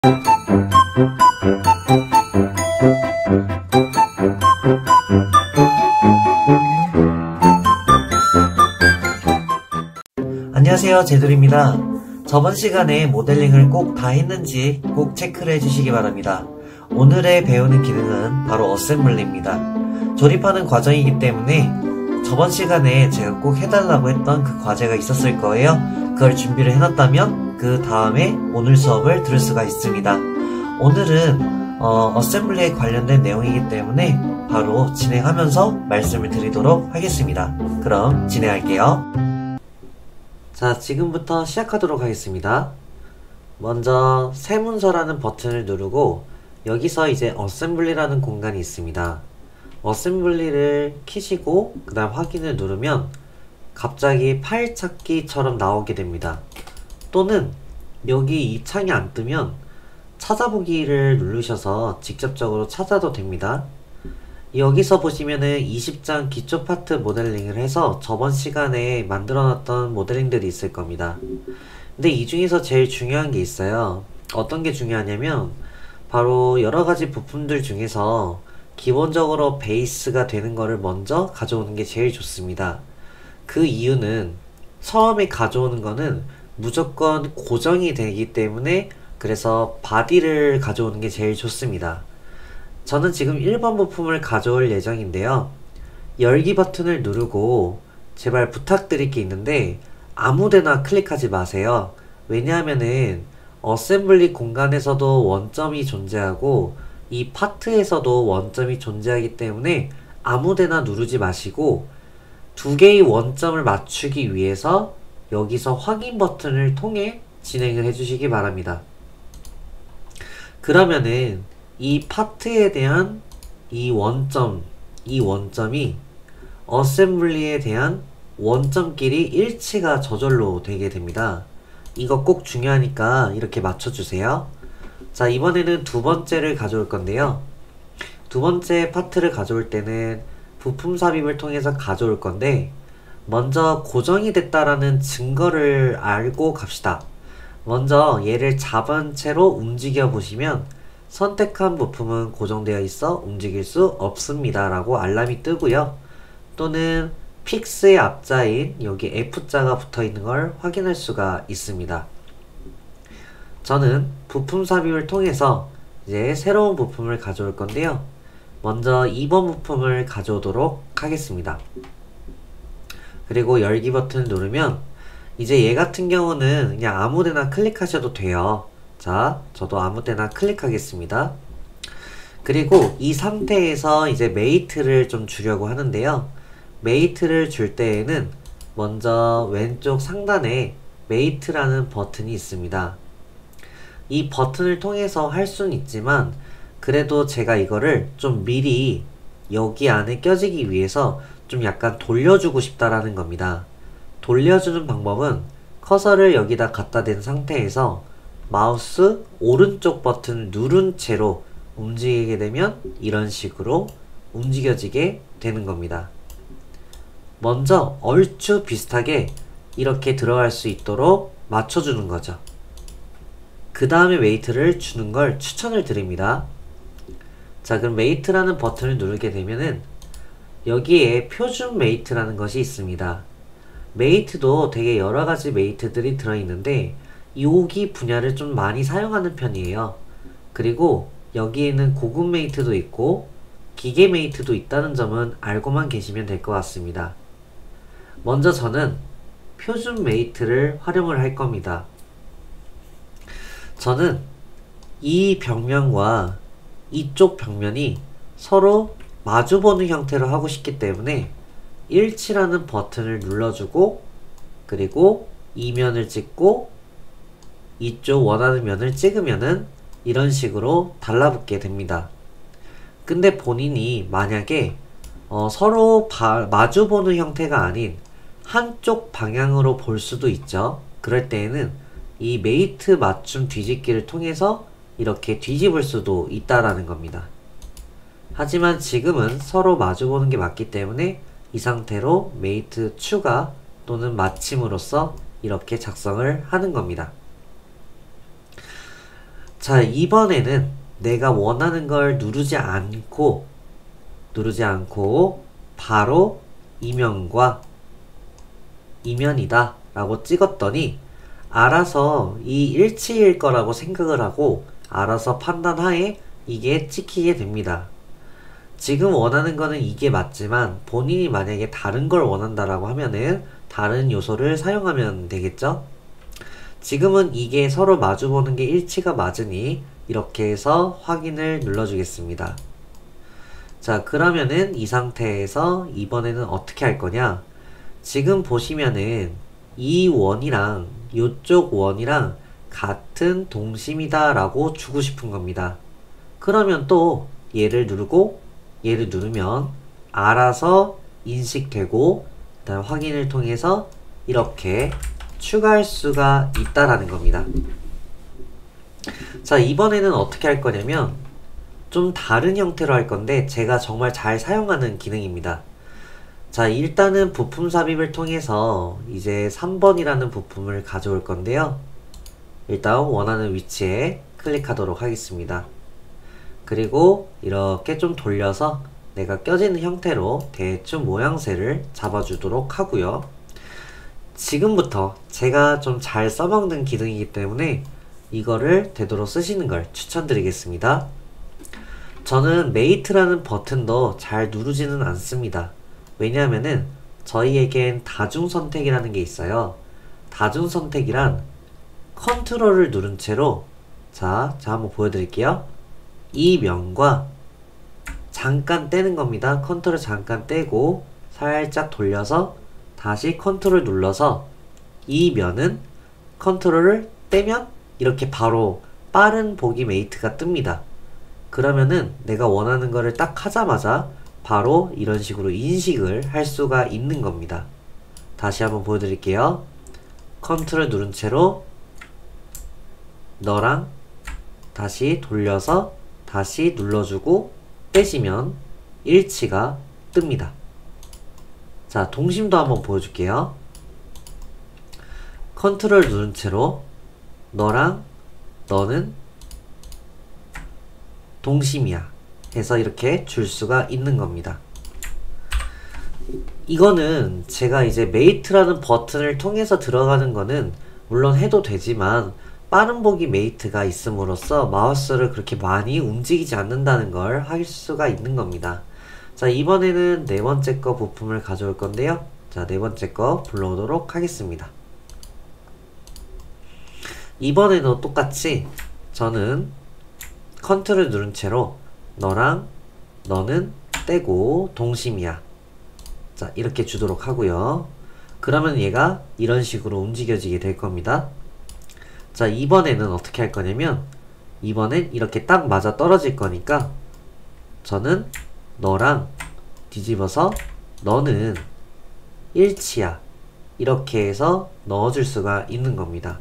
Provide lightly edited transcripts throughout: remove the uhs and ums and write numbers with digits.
안녕하세요, 제돌입니다. 저번 시간에 모델링을 꼭 다 했는지 꼭 체크를 해주시기 바랍니다. 오늘의 배우는 기능은 바로 어셈블리입니다. 조립하는 과정이기 때문에 저번 시간에 제가 꼭 해달라고 했던 그 과제가 있었을 거예요. 그걸 준비를 해놨다면 그 다음에 오늘 수업을 들을 수가 있습니다. 오늘은 어셈블리에 관련된 내용이기 때문에 바로 진행하면서 말씀을 드리도록 하겠습니다. 그럼 진행할게요. 자, 지금부터 시작하도록 하겠습니다. 먼저 세문서라는 버튼을 누르고 여기서 이제 어셈블리라는 공간이 있습니다. 어셈블리를 키시고 그 다음 확인을 누르면 갑자기 파일 찾기처럼 나오게 됩니다. 또는 여기 이 창이 안 뜨면 찾아보기를 누르셔서 직접적으로 찾아도 됩니다. 여기서 보시면은 20장 기초 파트 모델링을 해서 저번 시간에 만들어놨던 모델링들이 있을 겁니다. 근데 이 중에서 제일 중요한 게 있어요. 어떤 게 중요하냐면 바로 여러가지 부품들 중에서 기본적으로 베이스가 되는 거를 먼저 가져오는 게 제일 좋습니다. 그 이유는 처음에 가져오는 거는 무조건 고정이 되기 때문에 그래서 바디를 가져오는 게 제일 좋습니다. 저는 지금 1번 부품을 가져올 예정인데요. 열기 버튼을 누르고 제발 부탁드릴 게 있는데 아무데나 클릭하지 마세요. 왜냐하면은 어셈블리 공간에서도 원점이 존재하고 이 파트에서도 원점이 존재하기 때문에 아무데나 누르지 마시고 두 개의 원점을 맞추기 위해서 여기서 확인 버튼을 통해 진행을 해주시기 바랍니다. 그러면은 이 파트에 대한 이 원점이 어셈블리에 대한 원점끼리 일치가 저절로 되게 됩니다. 이거 꼭 중요하니까 이렇게 맞춰주세요. 자, 이번에는 두 번째를 가져올 건데요. 두 번째 파트를 가져올 때는 부품 삽입을 통해서 가져올 건데 먼저 고정이 됐다라는 증거를 알고 갑시다. 먼저 얘를 잡은 채로 움직여 보시면 선택한 부품은 고정되어 있어 움직일 수 없습니다 라고 알람이 뜨고요. 또는 픽스의 앞자인 여기 F자가 붙어 있는 걸 확인할 수가 있습니다. 저는 부품 삽입을 통해서 이제 새로운 부품을 가져올 건데요. 먼저 2번 부품을 가져오도록 하겠습니다. 그리고 열기 버튼을 누르면 이제 얘 같은 경우는 그냥 아무데나 클릭하셔도 돼요. 자, 저도 아무데나 클릭하겠습니다. 그리고 이 상태에서 이제 메이트를 좀 주려고 하는데요. 메이트를 줄 때에는 먼저 왼쪽 상단에 메이트라는 버튼이 있습니다. 이 버튼을 통해서 할 수는 있지만 그래도 제가 이거를 좀 미리 여기 안에 껴지기 위해서 좀 약간 돌려주고 싶다라는 겁니다. 돌려주는 방법은 커서를 여기다 갖다 댄 상태에서 마우스 오른쪽 버튼을 누른 채로 움직이게 되면 이런 식으로 움직여지게 되는 겁니다. 먼저 얼추 비슷하게 이렇게 들어갈 수 있도록 맞춰주는 거죠. 그 다음에 메이트를 주는 걸 추천을 드립니다. 자, 그럼 메이트라는 버튼을 누르게 되면은 여기에 표준 메이트라는 것이 있습니다. 메이트도 되게 여러가지 메이트들이 들어있는데 여기 분야를 좀 많이 사용하는 편이에요. 그리고 여기에는 고급 메이트도 있고 기계 메이트도 있다는 점은 알고만 계시면 될 것 같습니다. 먼저 저는 표준 메이트를 활용을 할 겁니다. 저는 이 벽면과 이쪽 벽면이 서로 마주보는 형태로 하고 싶기 때문에 일치라는 버튼을 눌러주고 그리고 이 면을 찍고 이쪽 원하는 면을 찍으면은 이런 식으로 달라붙게 됩니다. 근데 본인이 만약에 서로 마주보는 형태가 아닌 한쪽 방향으로 볼 수도 있죠. 그럴 때에는 이 메이트 맞춤 뒤집기를 통해서 이렇게 뒤집을 수도 있다라는 겁니다. 하지만 지금은 서로 마주보는 게 맞기 때문에 이 상태로 메이트 추가 또는 마침으로써 이렇게 작성을 하는 겁니다. 자, 이번에는 내가 원하는 걸 누르지 않고 바로 이면과 이면이다 라고 찍었더니 알아서 이 일치일 거라고 생각을 하고 알아서 판단하에 이게 찍히게 됩니다. 지금 원하는 거는 이게 맞지만 본인이 만약에 다른 걸 원한다라고 하면은 다른 요소를 사용하면 되겠죠? 지금은 이게 서로 마주보는 게 일치가 맞으니 이렇게 해서 확인을 눌러주겠습니다. 자, 그러면은 이 상태에서 이번에는 어떻게 할 거냐? 지금 보시면은 이 원이랑 이쪽 원이랑 같은 동심이다 라고 주고 싶은 겁니다. 그러면 또 얘를 누르고 얘를 누르면 알아서 인식되고 그다음 확인을 통해서 이렇게 추가할 수가 있다라는 겁니다. 자, 이번에는 어떻게 할 거냐면 좀 다른 형태로 할 건데 제가 정말 잘 사용하는 기능입니다. 자, 일단은 부품 삽입을 통해서 이제 3번이라는 부품을 가져올 건데요. 일단 원하는 위치에 클릭하도록 하겠습니다. 그리고 이렇게 좀 돌려서 내가 껴지는 형태로 대충 모양새를 잡아주도록 하고요. 지금부터 제가 좀 잘 써먹는 기능이기 때문에 이거를 되도록 쓰시는 걸 추천드리겠습니다. 저는 메이트라는 버튼도 잘 누르지는 않습니다. 왜냐하면은 저희에겐 다중선택이라는 게 있어요. 다중선택이란 컨트롤을 누른 채로 자 한번 보여드릴게요. 이 면과 잠깐 떼는 겁니다. 컨트롤 잠깐 떼고 살짝 돌려서 다시 컨트롤 눌러서 이 면은 컨트롤을 떼면 이렇게 바로 빠른 보기 메이트가 뜹니다. 그러면은 내가 원하는 거를 딱 하자마자 바로 이런 식으로 인식을 할 수가 있는 겁니다. 다시 한번 보여드릴게요. 컨트롤 누른 채로 너랑 다시 돌려서 다시 눌러주고 떼시면 일치가 뜹니다. 자, 동심도 한번 보여줄게요. 컨트롤 누른 채로 너랑 너는 동심이야 해서 이렇게 줄 수가 있는 겁니다. 이거는 제가 이제 메이트라는 버튼을 통해서 들어가는 거는 물론 해도 되지만 빠른 보기 메이트가 있음으로써 마우스를 그렇게 많이 움직이지 않는다는 걸 할 수가 있는 겁니다. 자, 이번에는 네 번째 거 부품을 가져올 건데요. 자, 네 번째 거 불러오도록 하겠습니다. 이번에도 똑같이 저는 컨트롤 누른 채로 너랑 너는 떼고 동심이야. 자, 이렇게 주도록 하고요. 그러면 얘가 이런 식으로 움직여지게 될 겁니다. 자, 이번에는 어떻게 할 거냐면 이번엔 이렇게 딱 맞아 떨어질 거니까 저는 너랑 뒤집어서 너는 일치야 이렇게 해서 넣어줄 수가 있는 겁니다.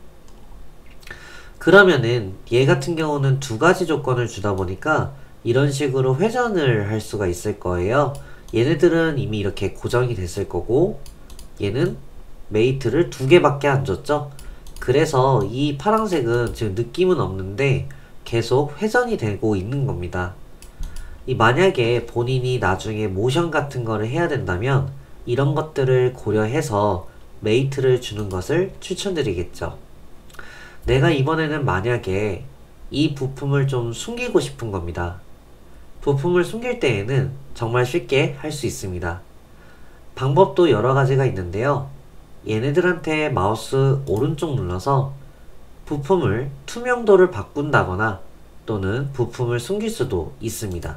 그러면은 얘 같은 경우는 두 가지 조건을 주다 보니까 이런 식으로 회전을 할 수가 있을 거예요. 얘네들은 이미 이렇게 고정이 됐을 거고 얘는 메이트를 두 개밖에 안 줬죠. 그래서 이 파란색은 지금 느낌은 없는데 계속 회전이 되고 있는 겁니다. 만약에 본인이 나중에 모션 같은 거를 해야 된다면 이런 것들을 고려해서 메이트를 주는 것을 추천드리겠죠. 내가 이번에는 만약에 이 부품을 좀 숨기고 싶은 겁니다. 부품을 숨길 때에는 정말 쉽게 할 수 있습니다. 방법도 여러 가지가 있는데요. 얘네들한테 마우스 오른쪽 눌러서 부품을 투명도를 바꾼다거나 또는 부품을 숨길 수도 있습니다.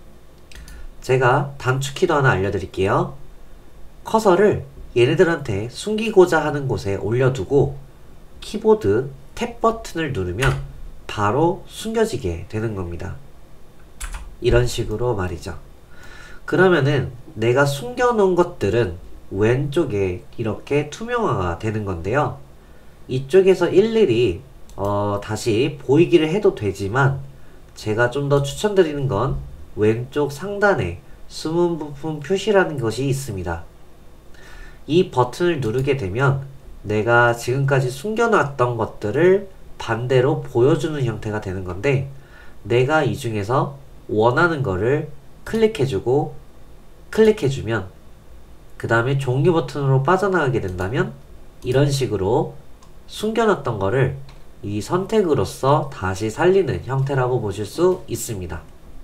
제가 단축키도 하나 알려드릴게요. 커서를 얘네들한테 숨기고자 하는 곳에 올려두고 키보드 탭 버튼을 누르면 바로 숨겨지게 되는 겁니다. 이런 식으로 말이죠. 그러면은 내가 숨겨놓은 것들은 왼쪽에 이렇게 투명화가 되는 건데요. 이쪽에서 일일이 다시 보이기를 해도 되지만 제가 좀 더 추천드리는 건 왼쪽 상단에 숨은 부품 표시라는 것이 있습니다. 이 버튼을 누르게 되면 내가 지금까지 숨겨놨던 것들을 반대로 보여주는 형태가 되는 건데, 내가 이 중에서 원하는 거를 클릭해주고 클릭해주면 그 다음에 종료 버튼으로 빠져나가게 된다면 이런 식으로 숨겨놨던 거를 이 선택으로서 다시 살리는 형태라고 보실 수 있습니다.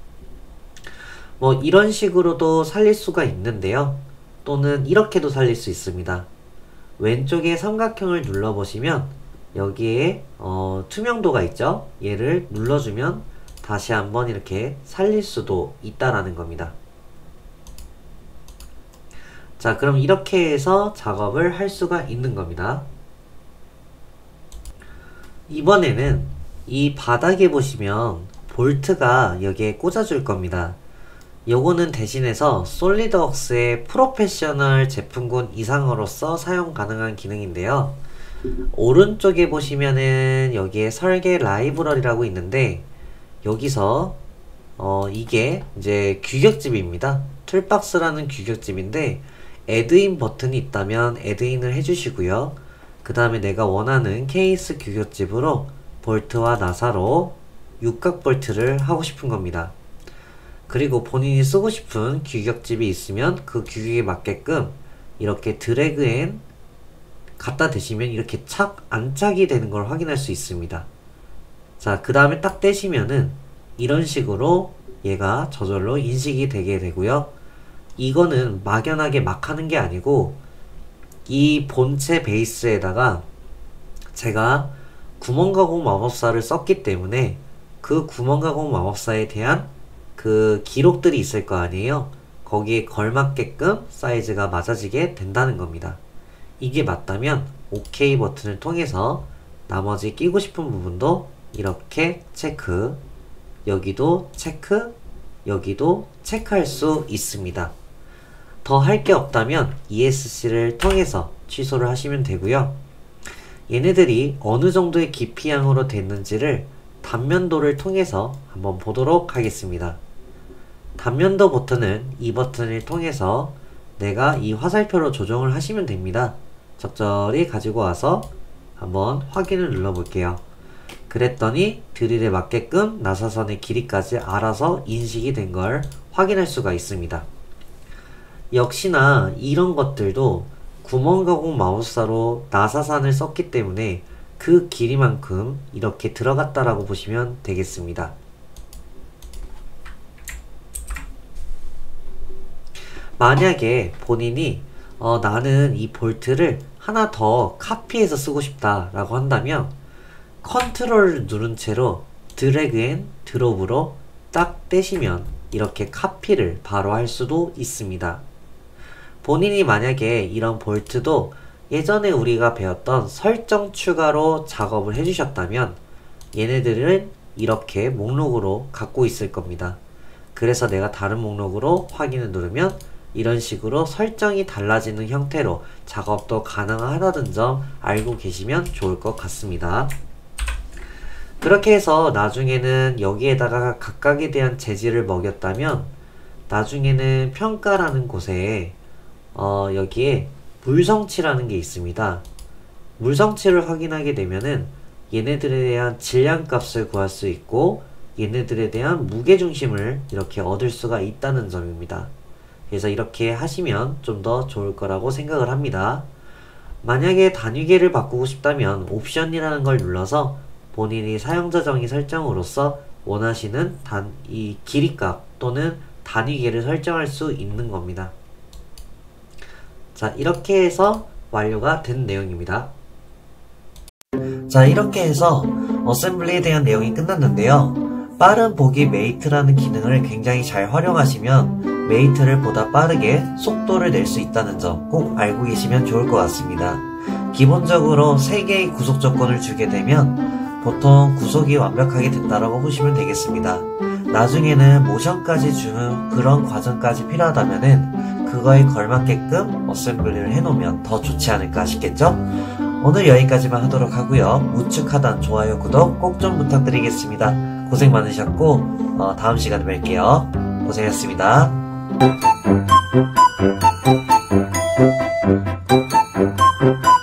뭐 이런 식으로도 살릴 수가 있는데요. 또는 이렇게도 살릴 수 있습니다. 왼쪽에 삼각형을 눌러보시면 여기에 투명도가 있죠. 얘를 눌러주면 다시 한번 이렇게 살릴 수도 있다라는 겁니다. 자, 그럼 이렇게 해서 작업을 할 수가 있는 겁니다. 이번에는 이 바닥에 보시면 볼트가 여기에 꽂아줄 겁니다. 요거는 대신해서 솔리드웍스의 프로페셔널 제품군 이상으로서 사용 가능한 기능인데요. 오른쪽에 보시면은 여기에 설계 라이브러리라고 있는데, 여기서 이게 이제 규격집입니다. 툴박스라는 규격집인데 애드인 버튼이 있다면 애드인을 해주시고요. 그 다음에 내가 원하는 케이스 규격집으로 볼트와 나사로 육각 볼트를 하고 싶은 겁니다. 그리고 본인이 쓰고 싶은 규격집이 있으면 그 규격에 맞게끔 이렇게 드래그 앤 갖다 대시면 이렇게 안착이 되는 걸 확인할 수 있습니다. 자, 그 다음에 딱 떼시면은 이런 식으로 얘가 저절로 인식이 되게 되고요. 이거는 막연하게 막 하는 게 아니고 이 본체 베이스에다가 제가 구멍가공 마법사를 썼기 때문에 그 구멍가공 마법사에 대한 그 기록들이 있을 거 아니에요. 거기에 걸맞게끔 사이즈가 맞아지게 된다는 겁니다. 이게 맞다면 OK 버튼을 통해서 나머지 끼고 싶은 부분도 이렇게 체크, 여기도 체크, 여기도 체크할 수 있습니다. 더 할 게 없다면 ESC를 통해서 취소를 하시면 되고요. 얘네들이 어느 정도의 깊이양으로 됐는지를 단면도를 통해서 한번 보도록 하겠습니다. 단면도 버튼은 이 버튼을 통해서 내가 이 화살표로 조정을 하시면 됩니다. 적절히 가지고 와서 한번 확인을 눌러 볼게요. 그랬더니 드릴에 맞게끔 나사선의 길이까지 알아서 인식이 된 걸 확인할 수가 있습니다. 역시나 이런 것들도 구멍가공 마우스로 나사선을 썼기 때문에 그 길이만큼 이렇게 들어갔다라고 보시면 되겠습니다. 만약에 본인이 나는 이 볼트를 하나 더 카피해서 쓰고 싶다 라고 한다면 컨트롤을 누른 채로 드래그 앤 드롭으로 딱 떼시면 이렇게 카피를 바로 할 수도 있습니다. 본인이 만약에 이런 볼트도 예전에 우리가 배웠던 설정 추가로 작업을 해주셨다면 얘네들은 이렇게 목록으로 갖고 있을 겁니다. 그래서 내가 다른 목록으로 확인을 누르면 이런 식으로 설정이 달라지는 형태로 작업도 가능하다는 점 알고 계시면 좋을 것 같습니다. 그렇게 해서 나중에는 여기에다가 각각에 대한 재질을 먹였다면 나중에는 평가라는 곳에 여기에 물성치라는 게 있습니다. 물성치를 확인하게 되면은 얘네들에 대한 질량값을 구할 수 있고 얘네들에 대한 무게중심을 이렇게 얻을 수가 있다는 점입니다. 그래서 이렇게 하시면 좀 더 좋을 거라고 생각을 합니다. 만약에 단위계를 바꾸고 싶다면 옵션이라는 걸 눌러서 본인이 사용자 정의 설정으로서 원하시는 이 길이값 또는 단위계를 설정할 수 있는 겁니다. 자, 이렇게 해서 완료가 된 내용입니다. 자, 이렇게 해서 어셈블리에 대한 내용이 끝났는데요. 빠른 보기 메이트라는 기능을 굉장히 잘 활용하시면 메이트를 보다 빠르게 속도를 낼 수 있다는 점 꼭 알고 계시면 좋을 것 같습니다. 기본적으로 3개의 구속 조건을 주게 되면 보통 구속이 완벽하게 된다라고 보시면 되겠습니다. 나중에는 모션까지 주는 그런 과정까지 필요하다면은 그거에 걸맞게끔 어셈블리를 해놓으면 더 좋지 않을까 싶겠죠? 오늘 여기까지만 하도록 하고요. 우측 하단 좋아요, 구독 꼭 좀 부탁드리겠습니다. 고생 많으셨고 다음 시간에 뵐게요. 고생했습니다.